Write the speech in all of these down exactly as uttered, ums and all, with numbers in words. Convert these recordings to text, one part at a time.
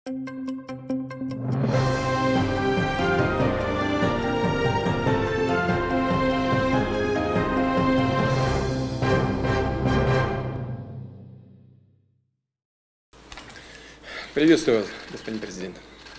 Приветствую вас, господин президент.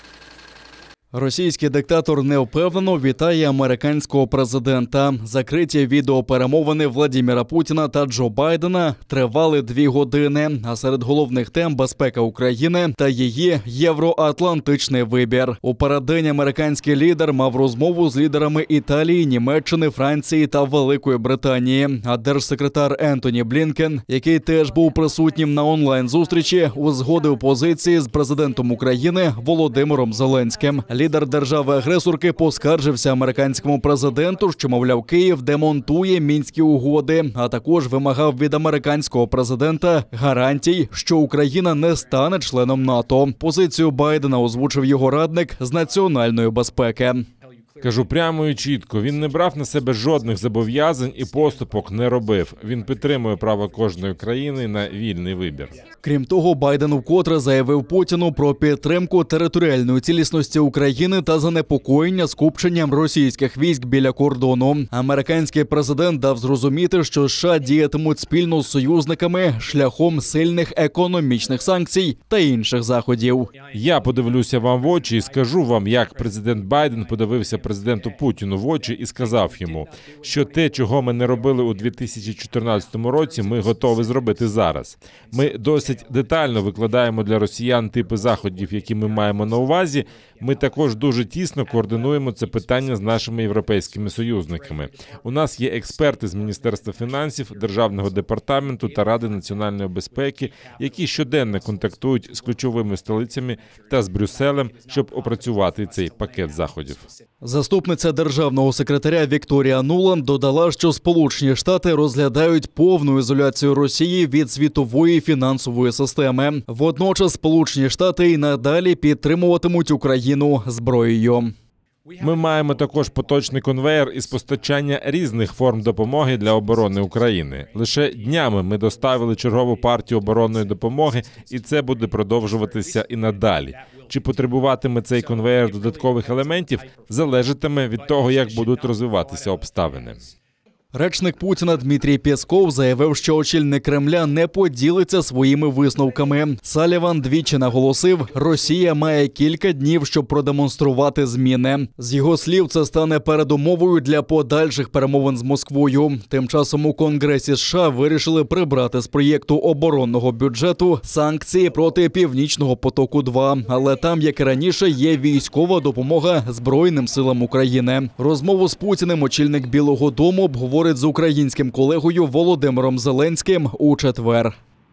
Російський диктатор невпевнено вітає американського президента. Закриті відеоперемовини Владимира Путіна та Джо Байдена тривали дві години. А серед головних тем – безпека України та її євроатлантичний вибір. У переддень американський лідер мав розмову з лідерами Італії, Німеччини, Франції та Великої Британії. А держсекретар Ентоні Блінкен, який теж був присутнім на онлайн-зустрічі, узгодив позиції з президентом України Володимиром Зеленським. Лідер держави-агресорки поскаржився американському президенту, що, мовляв, Київ демонтує Мінські угоди, а також вимагав від американського президента гарантій, що Україна не стане членом НАТО. Позицію Байдена озвучив його радник з національної безпеки. Кажу прямо і чітко, він не брав на себе жодних зобов'язань і поступок не робив. Він підтримує право кожної країни на вільний вибір. Крім того, Байден вкотре заявив Путіну про підтримку територіальної цілісності України та занепокоєння скупченням російських військ біля кордону. Американський президент дав зрозуміти, що США діятимуть спільно з союзниками шляхом сильних економічних санкцій та інших заходів. Я подивлюся вам в очі і скажу вам, як президент Байден подивився президенту Путіну в очі і сказав йому, що те, чого ми не робили у дві тисячі чотирнадцятому році, ми готові зробити зараз. Ми досить детально викладаємо для росіян типи заходів, які ми маємо на увазі. Ми також дуже тісно координуємо це питання з нашими європейськими союзниками. У нас є експерти з Міністерства фінансів, Державного департаменту та Ради національної безпеки, які щоденно контактують з ключовими столицями та з Брюсселем, щоб опрацювати цей пакет заходів. Заступниця державного секретаря Вікторія Нуланд додала, що Сполучені Штати розглядають повну ізоляцію Росії від світової фінансової системи. Водночас Сполучені Штати і надалі підтримуватимуть Україну зброєю. Ми маємо також поточний конвеєр із постачання різних форм допомоги для оборони України. Лише днями ми доставили чергову партію оборонної допомоги, і це буде продовжуватися і надалі. Чи потребуватиме цей конвеєр додаткових елементів, залежатиме від того, як будуть розвиватися обставини. Речник Путіна Дмитрій Пєсков заявив, що очільник Кремля не поділиться своїми висновками. Саліван двічі наголосив, Росія має кілька днів, щоб продемонструвати зміни. З його слів, це стане передумовою для подальших перемовин з Москвою. Тим часом у Конгресі США вирішили прибрати з проєкту оборонного бюджету санкції проти Північного потоку-два. Але там, як і раніше, є військова допомога Збройним силам України. Розмову з Путіним очільник Білого дому обговорив з українським колегою Володимиром Зеленським у четвер.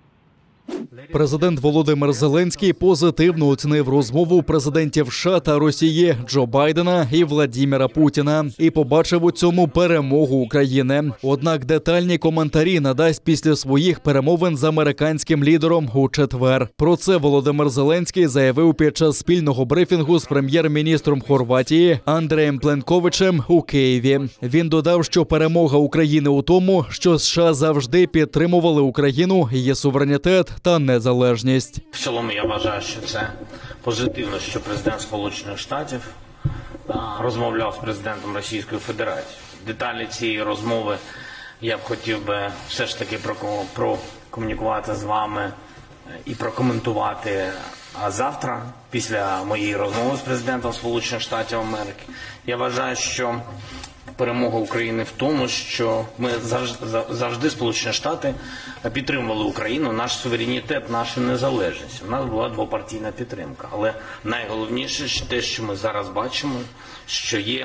Президент Володимир Зеленський позитивно оцінив розмову президентів США та Росії Джо Байдена і Владимира Путіна і побачив у цьому перемогу України. Однак детальні коментарі надасть після своїх перемовин з американським лідером у четвер. Про це Володимир Зеленський заявив під час спільного брифінгу з прем'єр-міністром Хорватії Андреєм Пленковичем у Києві. Він додав, що перемога України у тому, що США завжди підтримували Україну, її суверенітет та незалежність. В цілому я вважаю, що це позитивно, що президент Сполучених Штатів розмовляв з президентом Російської Федерації. Деталі цієї розмови я б хотів би все ж таки прокомунікувати з вами і прокоментувати завтра, після моєї розмови з президентом Сполучених Штатів Америки. Я вважаю, що перемога України в тому, що ми завжди, завжди Сполучені Штати підтримували Україну, наш суверенітет, нашу незалежність. У нас була двопартійна підтримка. Але найголовніше те, що ми зараз бачимо, що є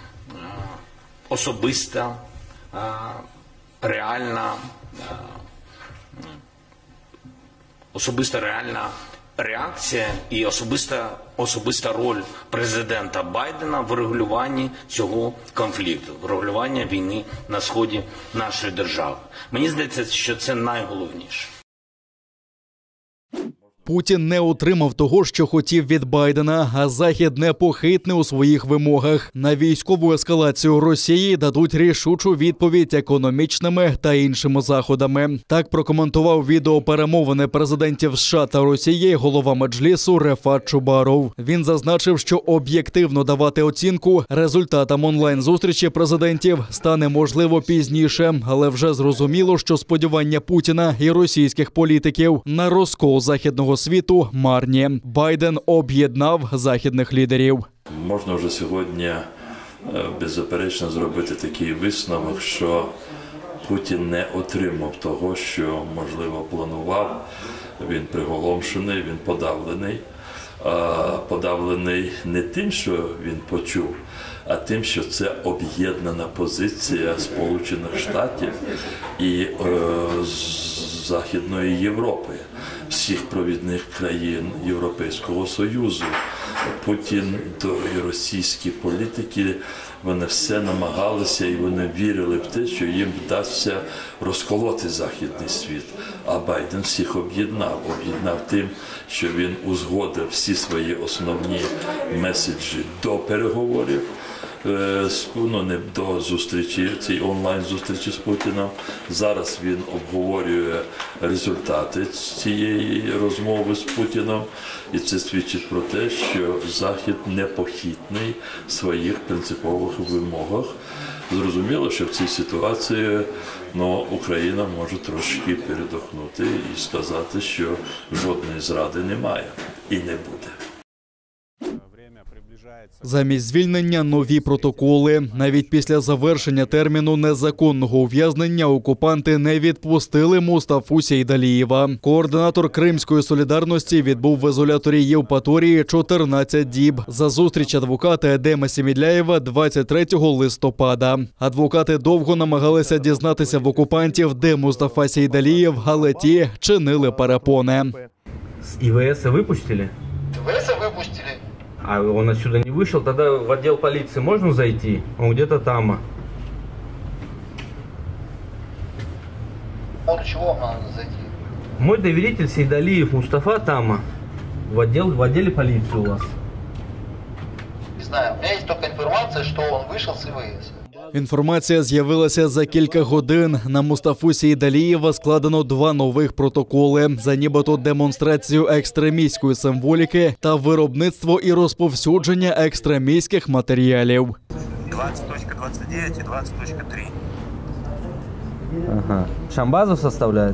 особиста, реальна, особиста реальна реакція і особиста, особиста роль президента Байдена в регулюванні цього конфлікту, в регулюванні війни на сході нашої держави. Мені здається, що це найголовніше. Путін не отримав того, що хотів від Байдена, а Захід непохитний у своїх вимогах. На військову ескалацію Росії дадуть рішучу відповідь економічними та іншими заходами. Так прокоментував відеоперемовини президентів США та Росії голова Меджлісу Рефат Чубаров. Він зазначив, що об'єктивно давати оцінку результатам онлайн-зустрічі президентів стане можливо пізніше, але вже зрозуміло, що сподівання Путіна і російських політиків на розкол західного світу марні. Байден об'єднав західних лідерів. Можна вже сьогодні беззаперечно зробити такий висновок, що Путін не отримав того, що, можливо, планував. Він приголомшений, він подавлений. Подавлений не тим, що він почув, а тим, що це об'єднана позиція Сполучених Штатів і е, Західної Європи, всіх провідних країн Європейського Союзу. Путін і російські політики, вони все намагалися і вони вірили в те, що їм вдасться розколоти західний світ. А Байден всіх об'єднав. Об'єднав тим, що він узгодив всі свої основні меседжі до переговорів, ну, не до зустрічі, цієї онлайн-зустрічі з Путіном. Зараз він обговорює результати цієї розмови з Путіном. І це свідчить про те, що Захід непохитний в своїх принципових вимогах. Зрозуміло, що в цій ситуації ну, Україна може трошки передохнути і сказати, що жодної зради немає і не буде. Замість звільнення – нові протоколи. Навіть після завершення терміну незаконного ув'язнення окупанти не відпустили Мустафу Сейдалієва. Координатор Кримської солідарності відбув в ізоляторі Євпаторії чотирнадцять діб. За зустріч адвоката Едема Семідляєва двадцять третього листопада. Адвокати довго намагалися дізнатися в окупантів, де Мустафа Сейдалієв, але ті чинили перепони. З ІВС випустили? ИВС выпустили. А он отсюда не вышел, тогда в отдел полиции можно зайти? Он где-то там. Он чего вам надо зайти? Мой доверитель Сейдалиев Мустафа Тама в, отдел, в отделе полиции у вас. Не знаю, у меня есть только информация, что он вышел с ИВС. Інформація з'явилася за кілька годин. На Мустафу Сейдалієва складено два нових протоколи за нібито демонстрацію екстремістської символіки та виробництво і розповсюдження екстремістських матеріалів. двадцять двадцять дев'ять і двадцять три. Ага. Шамбазов составляет?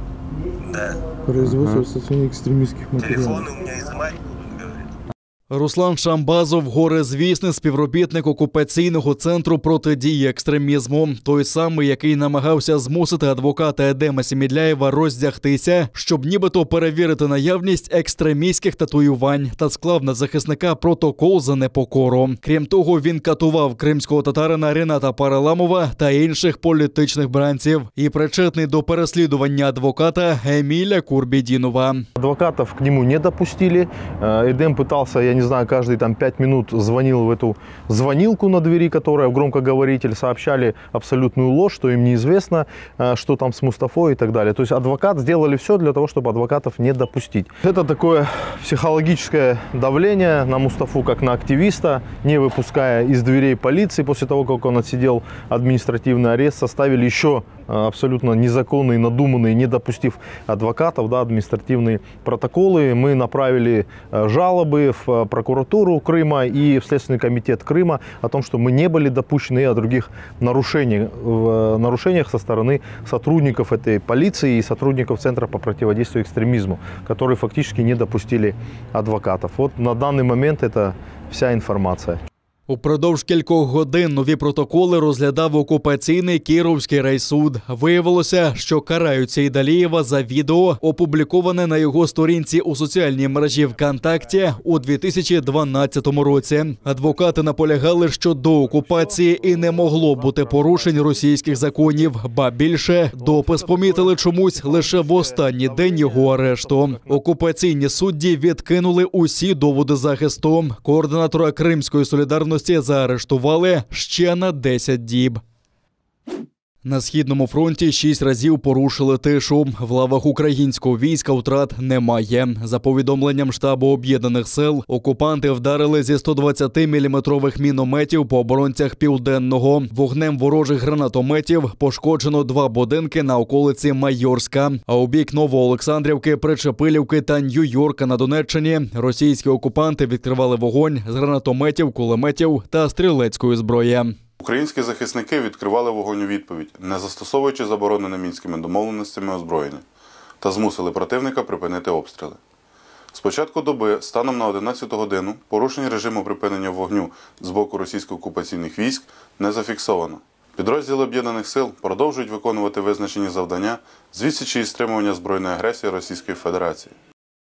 Да. Производство ага. экстремистских материалов. Телефоны у меня изымать будут, говорит. Руслан Шамбазов – горизвісний співробітник окупаційного центру протидії екстремізму. Той самий, який намагався змусити адвоката Едема Семідляєва роздягтися, щоб нібито перевірити наявність екстремістських татуювань та склав на захисника протокол за непокору. Крім того, він катував кримського татарина Рената Параламова та інших політичних бранців і причетний до переслідування адвоката Еміля Курбідінова. Адвокатов к нему не допустили. Эдем пытался, я не Не знаю, каждые там пять минут звонил в эту звонилку на двери, которая в громкоговоритель, сообщали абсолютную ложь, что им неизвестно, что там с Мустафой и так далее. То есть адвокат сделали все для того, чтобы адвокатов не допустить. Это такое психологическое давление на Мустафу, как на активиста, не выпуская из дверей полиции после того, как он отсидел административный арест, составили еще абсолютно незаконные, надуманные, не допустив адвокатов, да, административные протоколы. Мы направили жалобы в прокуратуру Крыма и в Следственный комитет Крыма о том, что мы не были допущены о других нарушениях, нарушениях со стороны сотрудников этой полиции и сотрудников Центра по противодействию экстремизму, которые фактически не допустили адвокатов. Вот на данный момент это вся информация. Упродовж кількох годин нові протоколи розглядав окупаційний Кіровський райсуд. Виявилося, що карають Сейдалієва за відео, опубліковане на його сторінці у соціальній мережі ВКонтакті у дві тисячі дванадцятому році. Адвокати наполягали, що до окупації і не могло бути порушень російських законів, ба більше, допис помітили чомусь лише в останній день його арешту. Окупаційні судді відкинули усі доводи захисту. Координатора Кримської солідарності заарештували ще на десять діб. На Східному фронті шість разів порушили тишу. В лавах українського війська втрат немає. За повідомленням штабу Об'єднаних сил, окупанти вдарили зі сто двадцять міліметрових мінометів по оборонцях Південного. Вогнем ворожих гранатометів пошкоджено два будинки на околиці Майорська. А у бік Новоолександрівки, Причепилівки та Нью-Йорка на Донеччині російські окупанти відкривали вогонь з гранатометів, кулеметів та стрілецької зброї. Українські захисники відкривали вогонь у відповідь, не застосовуючи заборонене мінськими домовленостями озброєння, та змусили противника припинити обстріли. З початку доби, станом на одинадцяту годину, порушень режиму припинення вогню з боку російсько-окупаційних військ не зафіксовано. Підрозділи Об'єднаних сил продовжують виконувати визначені завдання з відсічі і стримування збройної агресії Російської Федерації.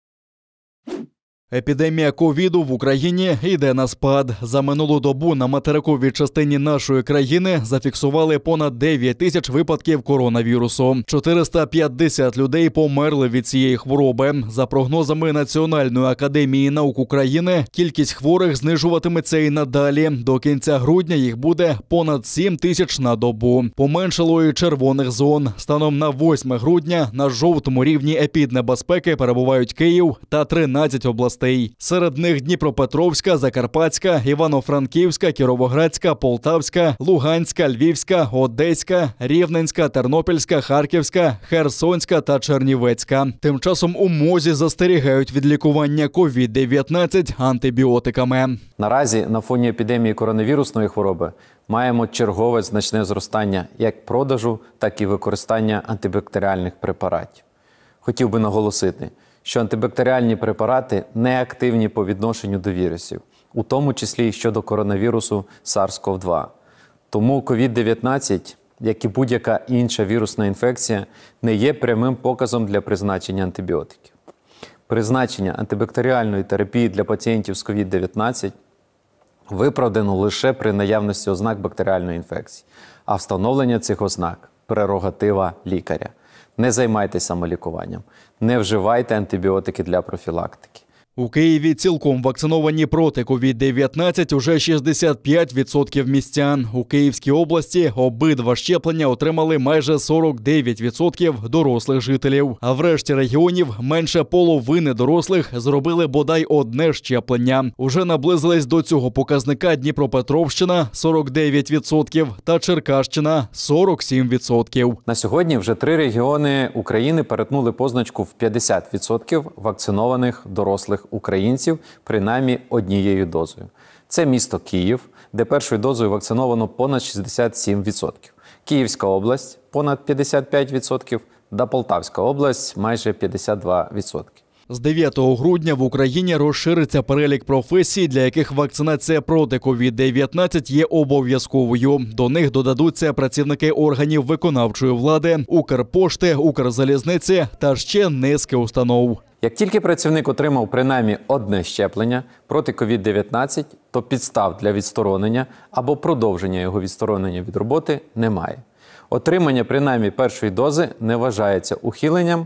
Епідемія ковіду в Україні йде на спад. За минулу добу на материковій частині нашої країни зафіксували понад дев'ять тисяч випадків коронавірусу. чотириста п'ятдесят людей померли від цієї хвороби. За прогнозами Національної академії наук України, кількість хворих знижуватиметься і надалі. До кінця грудня їх буде понад сім тисяч на добу. Поменшало і червоних зон. Станом на восьме грудня на жовтому рівні епіднебезпеки перебувають Київ та тринадцять областей. Серед них Дніпропетровська, Закарпатська, Івано-Франківська, Кіровоградська, Полтавська, Луганська, Львівська, Одеська, Рівненська, Тернопільська, Харківська, Херсонська та Чернівецька. Тим часом у МОЗі застерігають від лікування ковід дев'ятнадцять антибіотиками. Наразі на фоні епідемії коронавірусної хвороби маємо чергове значне зростання як продажу, так і використання антибактеріальних препаратів. Хотів би наголосити, що антибактеріальні препарати не активні по відношенню до вірусів, у тому числі і щодо коронавірусу сарс ков два. Тому ковід дев'ятнадцять, як і будь-яка інша вірусна інфекція, не є прямим показом для призначення антибіотиків. Призначення антибактеріальної терапії для пацієнтів з ковід дев'ятнадцять виправдано лише при наявності ознак бактеріальної інфекції, а встановлення цих ознак – прерогатива лікаря. Не займайтеся самолікуванням, не вживайте антибіотики для профілактики. У Києві цілком вакциновані проти ковід дев'ятнадцять уже шістдесят п'ять відсотків містян. У Київській області обидва щеплення отримали майже сорок дев'ять відсотків дорослих жителів. А в решті регіонів менше половини дорослих зробили бодай одне щеплення. Уже наблизились до цього показника Дніпропетровщина – сорок дев'ять відсотків та Черкащина – сорок сім відсотків. На сьогодні вже три регіони України перетнули позначку в п'ятдесят відсотків вакцинованих дорослих українців принаймні однією дозою. Це місто Київ, де першою дозою вакциновано понад шістдесят сім відсотків. Київська область – понад п'ятдесят п'ять відсотків, та Полтавська область – майже п'ятдесят два відсотки. З дев'ятого грудня в Україні розшириться перелік професій, для яких вакцинація проти ковід дев'ятнадцять є обов'язковою. До них додадуться працівники органів виконавчої влади, Укрпошти, Укрзалізниці та ще низки установ. Як тільки працівник отримав принаймні одне щеплення проти ковід дев'ятнадцять, то підстав для відсторонення або продовження його відсторонення від роботи немає. Отримання принаймні першої дози не вважається ухиленням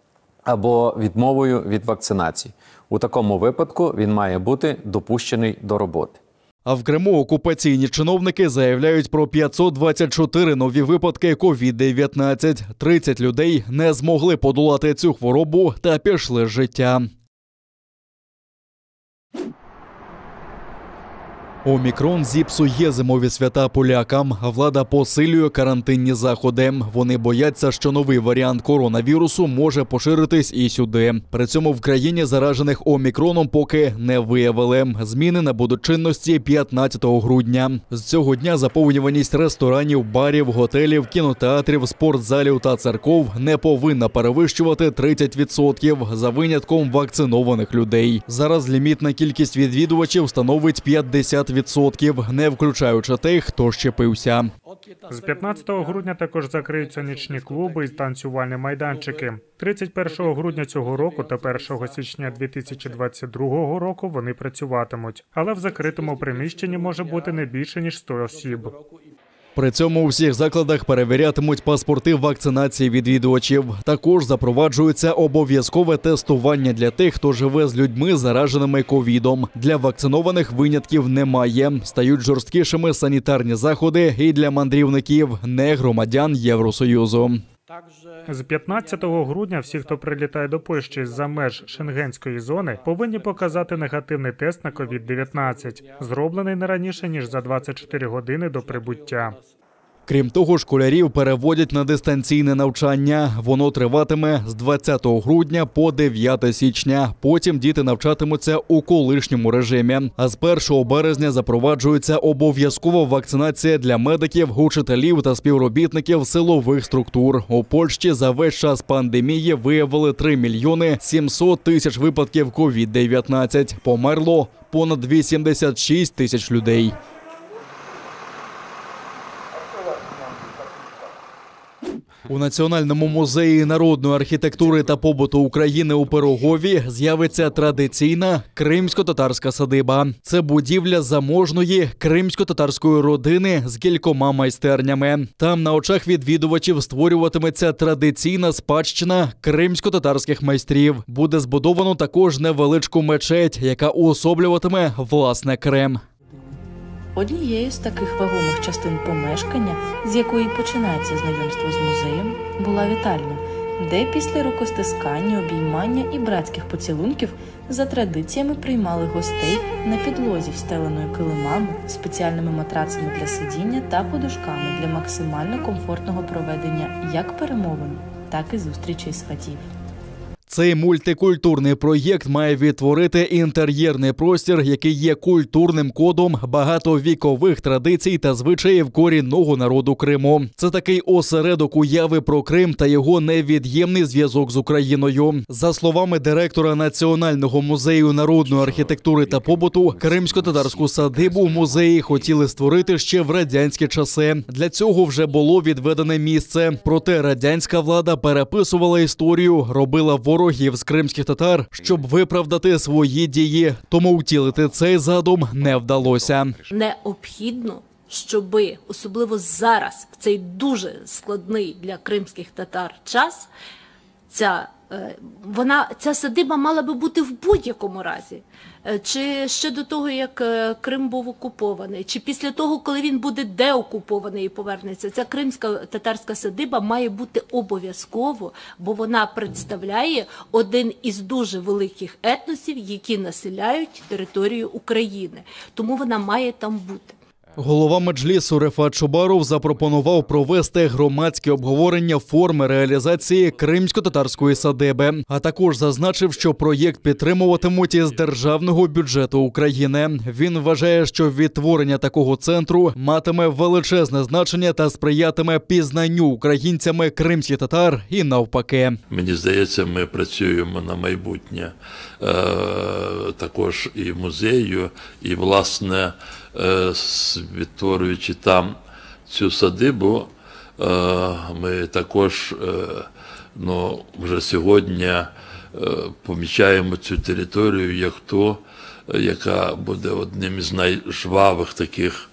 або відмовою від вакцинації. У такому випадку він має бути допущений до роботи. А в Криму окупаційні чиновники заявляють про п'ятсот двадцять чотири нові випадки ковід дев'ятнадцять. тридцять людей не змогли подолати цю хворобу та пішли з життя. Омікрон зіпсує зимові свята полякам. Влада посилює карантинні заходи. Вони бояться, що новий варіант коронавірусу може поширитись і сюди. При цьому в країні заражених омікроном поки не виявили. Зміни набудуть чинності п'ятнадцятого грудня. З цього дня заповнюваність ресторанів, барів, готелів, кінотеатрів, спортзалів та церков не повинна перевищувати тридцять відсотків за винятком вакцинованих людей. Зараз лімітна кількість відвідувачів становить п'ятдесят відсотків, не включаючи тих, хто щепився. З п'ятнадцятого грудня також закриються нічні клуби і танцювальні майданчики. тридцять першого грудня цього року та першого січня дві тисячі двадцять другого року вони працюватимуть. Але в закритому приміщенні може бути не більше, ніж сто осіб. При цьому у всіх закладах перевірятимуть паспорти вакцинації відвідувачів. Також запроваджується обов'язкове тестування для тих, хто живе з людьми, зараженими ковідом. Для вакцинованих винятків немає. Стають жорсткішими санітарні заходи і для мандрівників, не громадян Євросоюзу. З п'ятнадцятого грудня всі, хто прилітає до Польщі з-за меж шенгенської зони, повинні показати негативний тест на ковід дев'ятнадцять, зроблений не раніше, ніж за двадцять чотири години до прибуття. Крім того, школярів переводять на дистанційне навчання. Воно триватиме з двадцятого грудня по дев'яте січня. Потім діти навчатимуться у колишньому режимі. А з першого березня запроваджується обов'язкова вакцинація для медиків, учителів та співробітників силових структур. У Польщі за весь час пандемії виявили три мільйони сімсот тисяч випадків ковід дев'ятнадцять. Померло понад вісімдесят шість тисяч людей. У Національному музеї народної архітектури та побуту України у Пирогові з'явиться традиційна кримсько-татарська садиба. Це будівля заможної кримсько-татарської родини з кількома майстернями. Там на очах відвідувачів створюватиметься традиційна спадщина кримсько-татарських майстрів. Буде збудовано також невеличку мечеть, яка уособлюватиме власне Крим. Однією з таких вагомих частин помешкання, з якої починається знайомство з музеєм, була вітальня, де після рукостискання, обіймання і братських поцілунків за традиціями приймали гостей на підлозі, встеленої килимами, спеціальними матрацами для сидіння та подушками для максимально комфортного проведення як перемовин, так і зустрічей сватів. Цей мультикультурний проєкт має відтворити інтер'єрний простір, який є культурним кодом багатовікових традицій та звичаїв корінного народу Криму. Це такий осередок уяви про Крим та його невід'ємний зв'язок з Україною. За словами директора Національного музею народної архітектури та побуту, кримсько-татарську садибу в музеї хотіли створити ще в радянські часи. Для цього вже було відведене місце. Проте радянська влада переписувала історію, робила ворогів з кримських татар, щоб виправдати свої дії. Тому втілити цей задум не вдалося. Необхідно, щоби, особливо зараз, в цей дуже складний для кримських татар час, ця, вона, ця садиба мала би бути в будь-якому разі. Чи ще до того, як Крим був окупований, чи після того, коли він буде деокупований і повернеться, ця кримська татарська садиба має бути обов'язково, бо вона представляє один із дуже великих етносів, які населяють територію України. Тому вона має там бути. Голова Меджлісу Рефат Чубаров запропонував провести громадське обговорення форми реалізації кримсько-татарської садиби, а також зазначив, що проєкт підтримуватимуть із державного бюджету України. Він вважає, що відтворення такого центру матиме величезне значення та сприятиме пізнанню українцями кримських татар і навпаки. Мені здається, ми працюємо на майбутнє е, також і музею, і власне відтворюючи там цю садибу, ми також ну, вже сьогодні помічаємо цю територію як ту, яка буде одним із найжвавих таких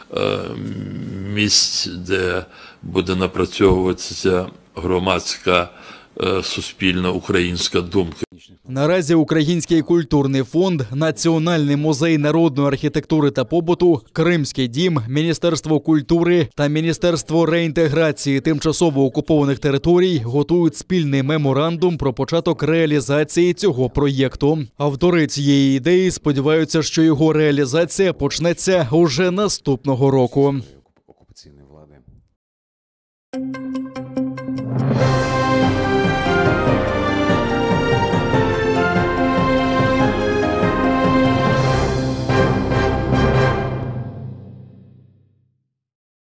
місць, де буде напрацьовуватися громадська суспільна українська думка. Наразі Український культурний фонд, Національний музей народної архітектури та побуту, Кримський дім, Міністерство культури та Міністерство реінтеграції тимчасово окупованих територій готують спільний меморандум про початок реалізації цього проєкту. Автори цієї ідеї сподіваються, що його реалізація почнеться уже наступного року.